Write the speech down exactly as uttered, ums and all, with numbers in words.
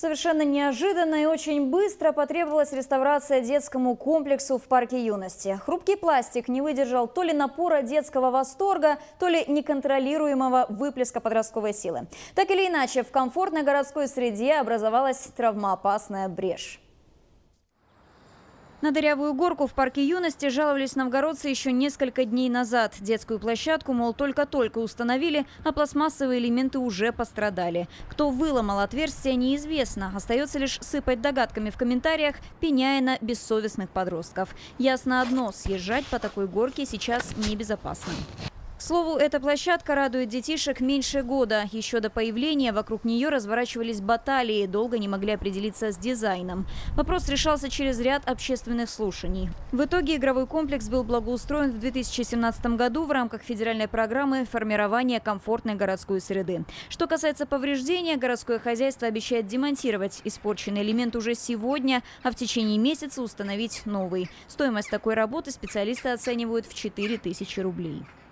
Совершенно неожиданно и очень быстро потребовалась реставрация детскому комплексу в парке юности. Хрупкий пластик не выдержал то ли напора детского восторга, то ли неконтролируемого выплеска подростковой силы. Так или иначе, в комфортной городской среде образовалась травмоопасная брешь. На дырявую горку в парке юности жаловались новгородцы еще несколько дней назад. Детскую площадку, мол, только-только установили, а пластмассовые элементы уже пострадали. Кто выломал отверстие, неизвестно. Остается лишь сыпать догадками в комментариях, пеняя на бессовестных подростков. Ясно одно – съезжать по такой горке сейчас небезопасно. К слову, эта площадка радует детишек меньше года. Еще до появления вокруг нее разворачивались баталии, долго не могли определиться с дизайном. Вопрос решался через ряд общественных слушаний. В итоге игровой комплекс был благоустроен в две тысячи семнадцатом году в рамках федеральной программы формирования комфортной городской среды. Что касается повреждения, городское хозяйство обещает демонтировать испорченный элемент уже сегодня, а в течение месяца установить новый. Стоимость такой работы специалисты оценивают в четыре тысячи рублей.